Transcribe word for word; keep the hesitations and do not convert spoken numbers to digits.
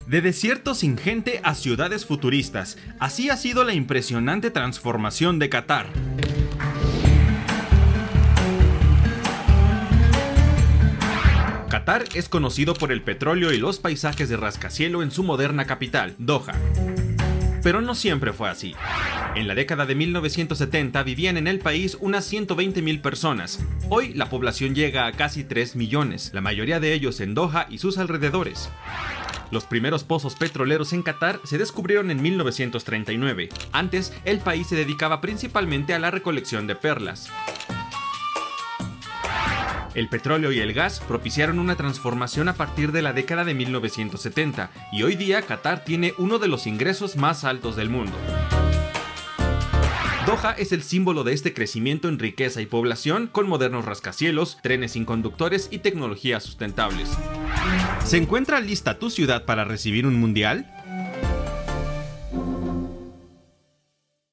De desiertos sin gente a ciudades futuristas, así ha sido la impresionante transformación de Qatar. Qatar es conocido por el petróleo y los paisajes de rascacielos en su moderna capital, Doha. Pero no siempre fue así. En la década de mil novecientos setenta vivían en el país unas ciento veinte mil personas. Hoy la población llega a casi tres millones, la mayoría de ellos en Doha y sus alrededores. Los primeros pozos petroleros en Qatar se descubrieron en mil novecientos treinta y nueve. Antes, el país se dedicaba principalmente a la recolección de perlas. El petróleo y el gas propiciaron una transformación a partir de la década de mil novecientos setenta, y hoy día Qatar tiene uno de los ingresos más altos del mundo. Doha es el símbolo de este crecimiento en riqueza y población, con modernos rascacielos, trenes sin conductores y tecnologías sustentables. ¿Se encuentra lista tu ciudad para recibir un mundial?